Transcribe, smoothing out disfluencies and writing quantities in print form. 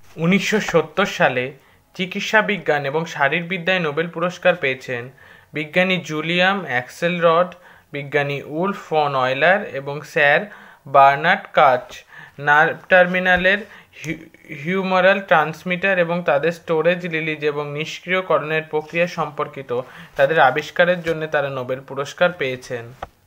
1970 সালে চিকিৎসা বিজ্ঞান এবং শারীরবিদ্যায় নোবেল পুরস্কার পেয়েছেন বিজ্ঞানী জুলিয়াস অ্যাক্সেলরড, বিজ্ঞানী উলফ ফন অয়লার এবং স্যার বার্নার্ড কাচ নার্ভ টার্মিনালের হিউমারাল ট্রান্সমিটার এবং তাদের স্টোরেজ রিলিজ এবং নিষ্ক্রিয়করণের প্রক্রিয়া সম্পর্কিত তাদের আবিষ্কারের জন্য তারা নোবেল পুরস্কার পেয়েছেন।